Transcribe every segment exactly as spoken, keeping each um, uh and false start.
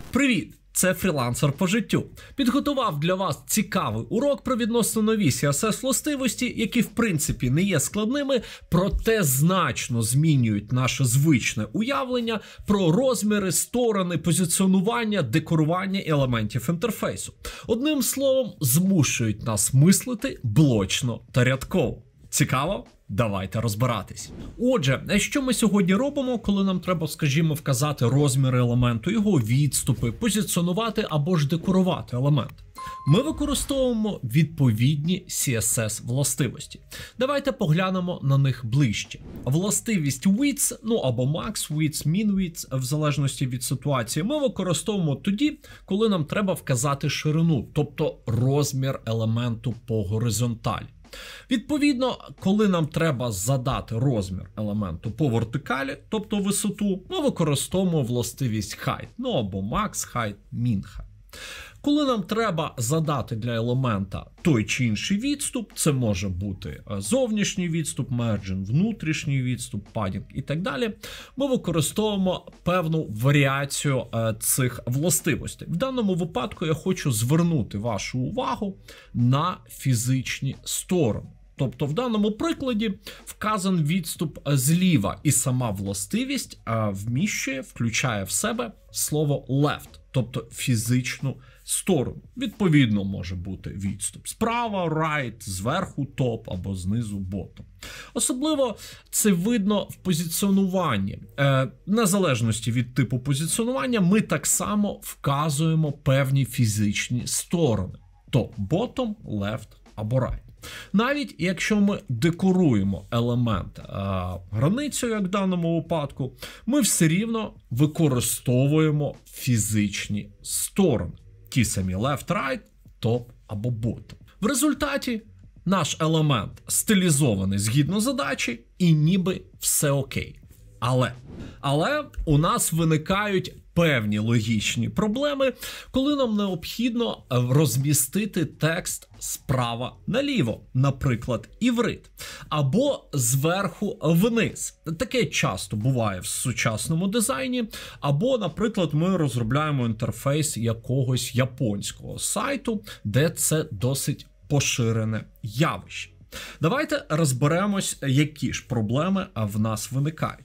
Привіт! Це фрілансер по життю. Підготував для вас цікавий урок про відносно нові сі ес ес-властивості, які в принципі не є складними, проте значно змінюють наше звичне уявлення про розміри, сторони, позиціонування, декорування елементів інтерфейсу. Одним словом, змушують нас мислити блочно та рядково. Цікаво? Давайте розбиратись. Отже, що ми сьогодні робимо, коли нам треба, скажімо, вказати розміри елементу, його відступи, позиціонувати або ж декорувати елемент? Ми використовуємо відповідні сі ес ес-властивості. Давайте поглянемо на них ближче. Властивість width, ну або max width, min width, в залежності від ситуації, ми використовуємо тоді, коли нам треба вказати ширину, тобто розмір елементу по горизонталі. Відповідно, коли нам треба задати розмір елементу по вертикалі, тобто висоту, ми використовуємо властивість height, ну або max height, min height. Коли нам треба задати для елемента той чи інший відступ, це може бути зовнішній відступ, margin, внутрішній відступ, padding і так далі, ми використовуємо певну варіацію цих властивостей. В даному випадку я хочу звернути вашу увагу на фізичні сторони. Тобто в даному прикладі вказан відступ зліва, і сама властивість вміщує, включає в себе слово left, тобто фізичну сторону. Відповідно, може бути відступ справа, right, зверху top або знизу bottom. Особливо це видно в позиціонуванні. Е, незалежності від типу позиціонування, ми так само вказуємо певні фізичні сторони. То bottom, left або right. Навіть якщо ми декоруємо елемент а, границею, як в даному випадку, ми все рівно використовуємо фізичні сторони. Ті самі left, right, top або bottom. В результаті наш елемент стилізований згідно задачі і ніби все окей. Але, але у нас виникають певні логічні проблеми, коли нам необхідно розмістити текст справа наліво, наприклад, іврит, або зверху вниз. Таке часто буває в сучасному дизайні, або, наприклад, ми розробляємо інтерфейс якогось японського сайту, де це досить поширене явище. Давайте розберемось, які ж проблеми в нас виникають.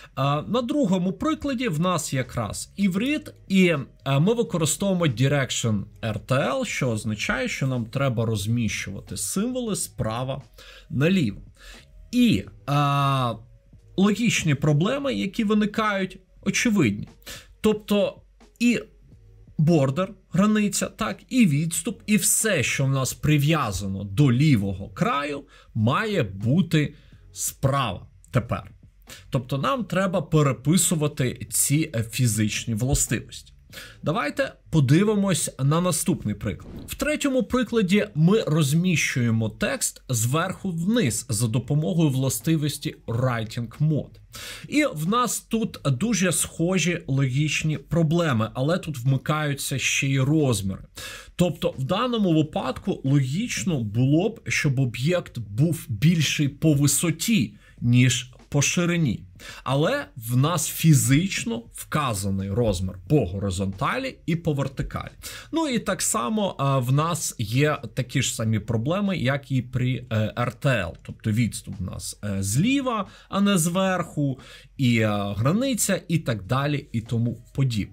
На другому прикладі в нас якраз іврит, і ми використовуємо Direction ар ті ел, що означає, що нам треба розміщувати символи справа наліво. І а, логічні проблеми, які виникають, очевидні. Тобто і бордер, границя, так, і відступ, і все, що в нас прив'язано до лівого краю, має бути справа тепер. Тобто нам треба переписувати ці фізичні властивості. Давайте подивимось на наступний приклад. В третьому прикладі ми розміщуємо текст зверху вниз за допомогою властивості Writing Mode. І в нас тут дуже схожі логічні проблеми, але тут вмикаються ще й розміри. Тобто в даному випадку логічно було б, щоб об'єкт був більший по висоті, ніж по ширині. Але в нас фізично вказаний розмір по горизонталі і по вертикалі. Ну і так само а, в нас є такі ж самі проблеми, як і при е, ар ті ел. Тобто відступ у нас е, зліва, а не зверху, і е, границя, і так далі, і тому подібне.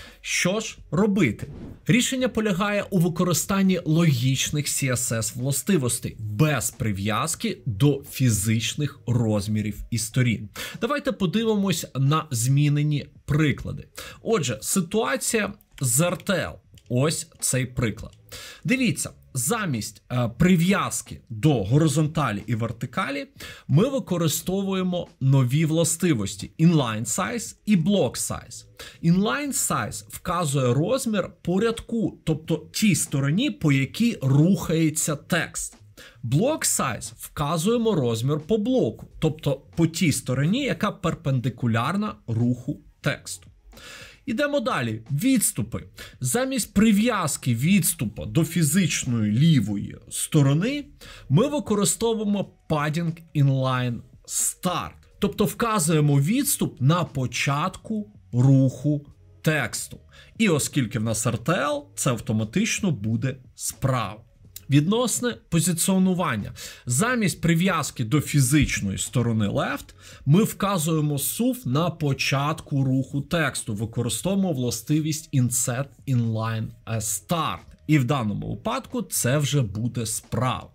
Що ж робити? Рішення полягає у використанні логічних сі ес ес-властивостей без прив'язки до фізичних розмірів і сторін. Давайте подивимось на змінені приклади. Отже, ситуація з ар ті ел. Ось цей приклад. Дивіться, замість е, прив'язки до горизонталі і вертикалі ми використовуємо нові властивості Inline Size і Block Size. Inline Size вказує розмір по рядку, тобто тій стороні, по якій рухається текст. Block Size вказуємо розмір по блоку, тобто по тій стороні, яка перпендикулярна руху тексту. Ідемо далі. Відступи. Замість прив'язки відступа до фізичної лівої сторони ми використовуємо Padding Inline Start. Тобто вказуємо відступ на початку руху тексту. І оскільки в нас ар те ел, це автоматично буде справа. Відносне позиціонування. Замість прив'язки до фізичної сторони left, ми вказуємо сув на початку руху тексту, використовуємо властивість inset inline start. І в даному випадку це вже буде справа.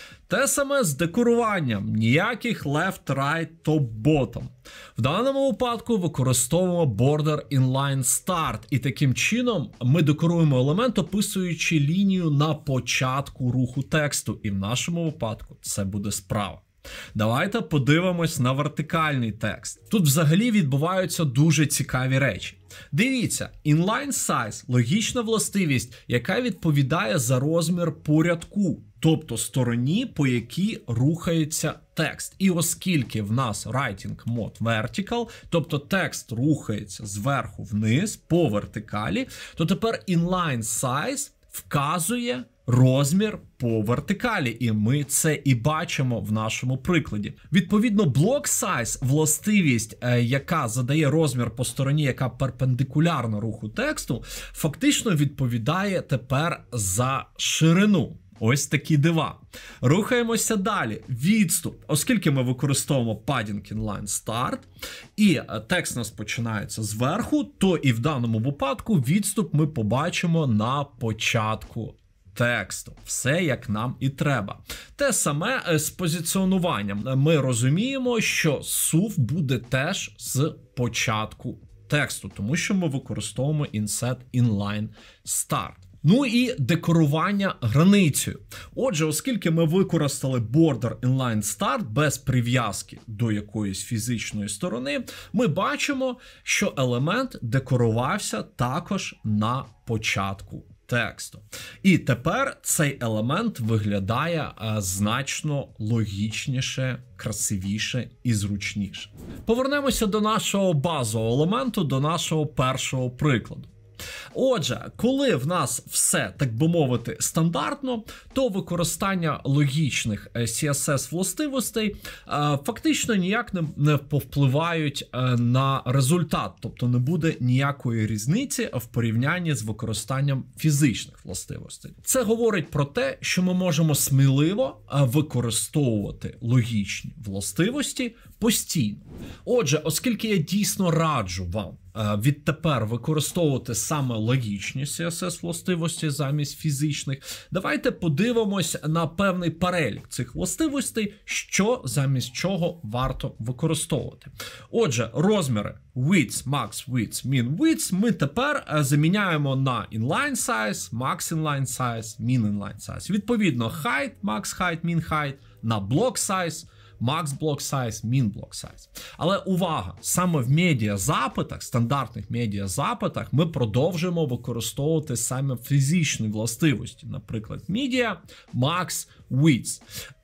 Те саме з декоруванням. Ніяких left, right, top, bottom. В даному випадку використовуємо border inline start. І таким чином ми декоруємо елемент, описуючи лінію на початку руху тексту. І в нашому випадку це буде справа. Давайте подивимось на вертикальний текст. Тут взагалі відбуваються дуже цікаві речі. Дивіться, inline size – логічна властивість, яка відповідає за розмір по рядку, тобто стороні, по якій рухається текст. І оскільки в нас writing mode vertical, тобто текст рухається зверху вниз по вертикалі, то тепер inline size вказує розмір по вертикалі, і ми це і бачимо в нашому прикладі. Відповідно, block size – властивість, яка задає розмір по стороні, яка перпендикулярна руху тексту, фактично відповідає тепер за ширину. Ось такі дива. Рухаємося далі. Відступ. Оскільки ми використовуємо padding inline start, і текст у нас починається зверху, то і в даному випадку відступ ми побачимо на початку тексту. Все як нам і треба. Те саме з позиціонуванням. Ми розуміємо, що сув буде теж з початку тексту, тому що ми використовуємо inset inline start. Ну і декорування границею. Отже, оскільки ми використали border inline start без прив'язки до якоїсь фізичної сторони, ми бачимо, що елемент декорувався також на початку тексту. І тепер цей елемент виглядає а, значно логічніше, красивіше і зручніше. Повернемося до нашого базового елементу, до нашого першого прикладу. Отже, коли в нас все, так би мовити, стандартно, то використання логічних сі ес ес-властивостей фактично ніяк не, не повпливають на результат, тобто не буде ніякої різниці в порівнянні з використанням фізичних властивостей. Це говорить про те, що ми можемо сміливо використовувати логічні властивості постійно. Отже, оскільки я дійсно раджу вам відтепер використовувати саме логічні сі ес ес-властивості замість фізичних, давайте подивимось на певний перелік цих властивостей, що замість чого варто використовувати. Отже, розміри width, max width, min width ми тепер заміняємо на inline size, max inline size, min inline size. Відповідно, height, max height, min height, на block size, max block size, min block size. Але увага, саме в медіазапитах, стандартних медіазапитах ми продовжуємо використовувати саме фізичні властивості, наприклад, media, max, width.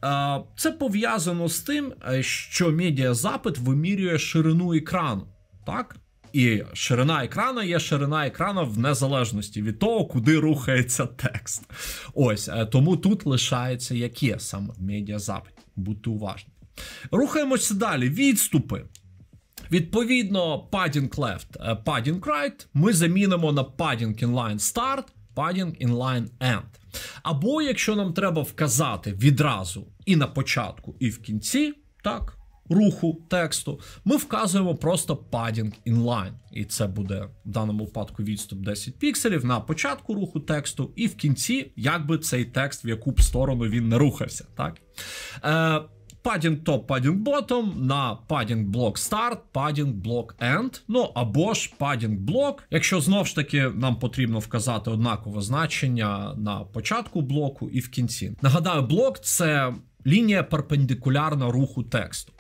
Це пов'язано з тим, що медіазапит вимірює ширину екрану, так? І ширина екрана є ширина екрана в незалежності від того, куди рухається текст. Ось, тому тут лишається як є саме в медіазапиті. Будьте уважні. Рухаємося далі. Відступи. Відповідно, padding left, padding right ми замінимо на padding inline start, padding inline end. Або, якщо нам треба вказати відразу і на початку, і в кінці, так, руху тексту, ми вказуємо просто padding inline. І це буде в даному випадку відступ десять пікселів на початку руху тексту і в кінці, якби цей текст в яку б сторону він не рухався. Так? Е, padding top, padding bottom на padding block start, padding block end, ну або ж padding block, якщо знов ж таки нам потрібно вказати однакове значення на початку блоку і в кінці. Нагадаю, блок – це лінія перпендикулярна руху тексту.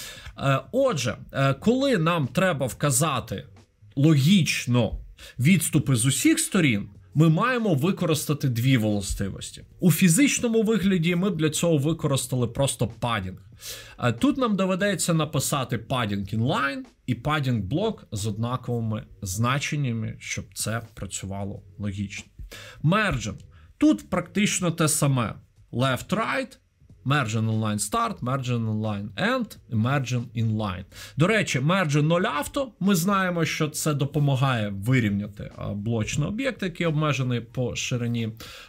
Отже, коли нам треба вказати логічно відступи з усіх сторін, ми маємо використати дві властивості. У фізичному вигляді ми для цього використали просто padding. Тут нам доведеться написати padding inline і padding block з однаковими значеннями, щоб це працювало логічно. Margin. Тут практично те саме. Left-right, Margin Inline Start, Margin Inline End і Margin Inline. До речі, Margin нуль Auto, ми знаємо, що це допомагає вирівняти блочний об'єкт, який обмежений по ширині.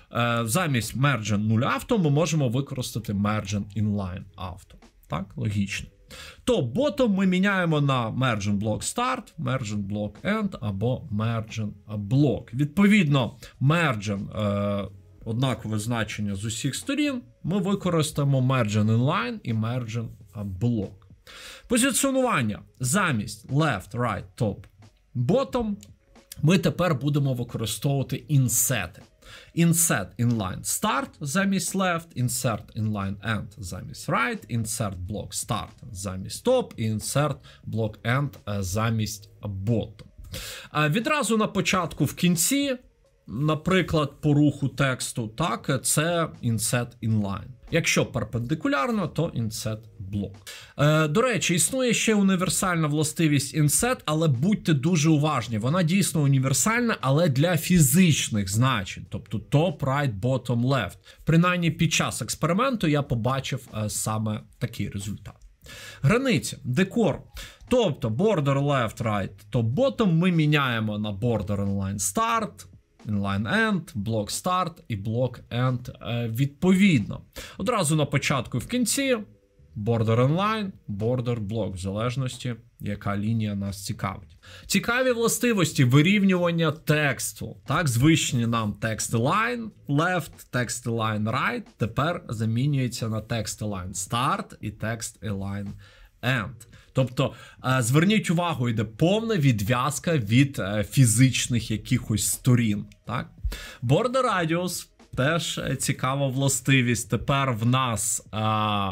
Замість Margin нуль Auto ми можемо використати Margin Inline Auto. Так, логічно. То bottom ми міняємо на Margin Block Start, Margin Block End або Margin Block. Відповідно, Margin е, однакове значення з усіх сторін, ми використаємо Margin Inline і Margin Block. Позиціонування замість Left, Right, Top, Bottom ми тепер будемо використовувати інсети. Insert Inline Start замість Left, Insert Inline End замість Right, Insert Block Start замість Top і Insert Block End замість Bottom. Відразу на початку в кінці, наприклад, по руху тексту, так, це Inset Inline. Якщо перпендикулярно, то Inset Block. Е, до речі, існує ще універсальна властивість Inset, але будьте дуже уважні. Вона дійсно універсальна, але для фізичних значень. Тобто Top, Right, Bottom, Left. Принаймні під час експерименту я побачив е, саме такий результат. Границя, декор. Тобто Border Left, Right, Top, Bottom ми міняємо на Border Inline Start, Inline End, Block Start і Block End е, відповідно. Одразу на початку і в кінці Border Inline, Border Block, в залежності, яка лінія нас цікавить. Цікаві властивості вирівнювання тексту. Так, звичні нам Text Align Left, Text Align Right, тепер замінюється на Text Align Start і Text Align End. Тобто, зверніть увагу, йде повна відв'язка від фізичних якихось сторін. Так? Border Radius теж цікава властивість. Тепер в нас а,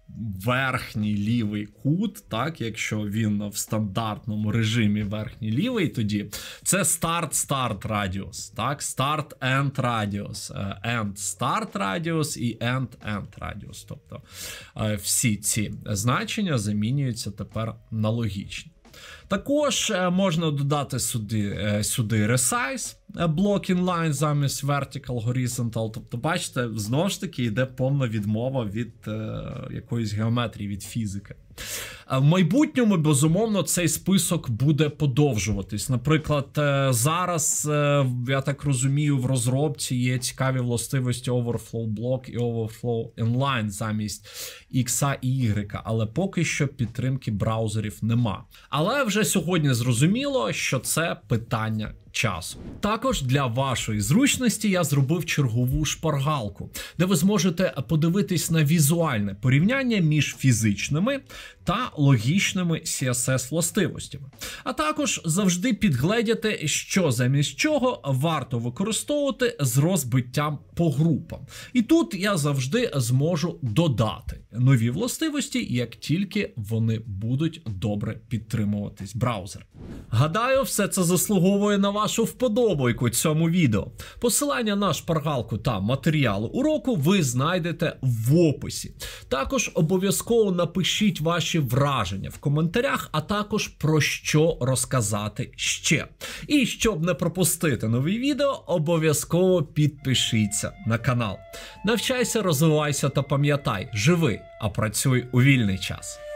верхній лівий кут, так, якщо він в стандартному режимі верхній лівий, тоді це Start-Start Radius, так, Start-End Radius, End-Start Radius і End-End Radius. Тобто всі ці значення замінюються тепер на логічні. Також можна додати сюди, сюди Resize, Block Inline замість Vertical, Horizontal. Тобто, бачите, знову ж таки йде повна відмова від е, якоїсь геометрії, від фізики. В майбутньому, безумовно, цей список буде подовжуватись. Наприклад, зараз, я так розумію, в розробці є цікаві властивості Overflow Block і Overflow Inline замість X і Y, але поки що підтримки браузерів нема. Але вже сьогодні зрозуміло, що це питання часу. Також для вашої зручності я зробив чергову шпаргалку, де ви зможете подивитись на візуальне порівняння між фізичними та логічними сі ес ес-властивостями. А також завжди підгледіти, що замість чого варто використовувати з розбиттям по групам. І тут я завжди зможу додати нові властивості, як тільки вони будуть добре підтримуватись браузер. Гадаю, все це заслуговує на вашу вподобайку цьому відео. Посилання на шпаргалку та матеріали уроку ви знайдете в описі. Також обов'язково напишіть ваші враження в коментарях, а також про що розказати ще. І щоб не пропустити нові відео, обов'язково підпишіться на канал. Навчайся, розвивайся та пам'ятай, живи, а працюй у вільний час.